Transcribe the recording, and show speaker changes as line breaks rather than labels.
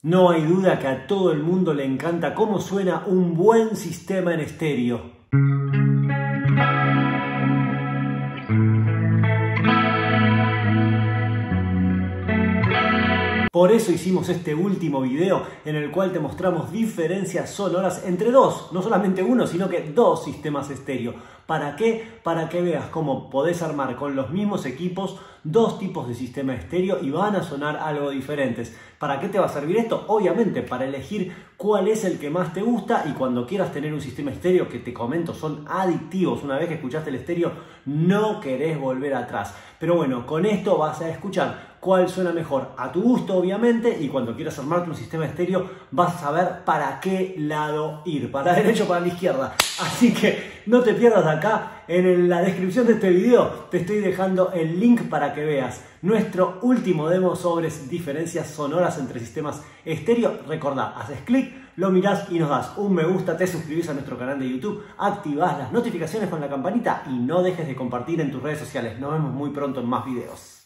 No hay duda que a todo el mundo le encanta cómo suena un buen sistema en estéreo. Por eso hicimos este último video en el cual te mostramos diferencias sonoras entre dos, no solamente uno, sino que dos sistemas estéreo. ¿Para qué? Para que veas cómo podés armar con los mismos equipos dos tipos de sistema estéreo y van a sonar algo diferentes. ¿Para qué te va a servir esto? Obviamente para elegir cuál es el que más te gusta y cuando quieras tener un sistema estéreo que te comento son adictivos. Una vez que escuchaste el estéreo no querés volver atrás. Pero bueno, con esto vas a escuchar cuál suena mejor a tu gusto obviamente y cuando quieras armarte un sistema estéreo vas a saber para qué lado ir, para la derecha o para la izquierda. Así que no te pierdas de acá, en la descripción de este video te estoy dejando el link para que veas nuestro último demo sobre diferencias sonoras entre sistemas estéreo. Recordá, haces clic, lo mirás y nos das un me gusta, te suscribís a nuestro canal de YouTube, activás las notificaciones con la campanita y no dejes de compartir en tus redes sociales. Nos vemos muy pronto en más videos.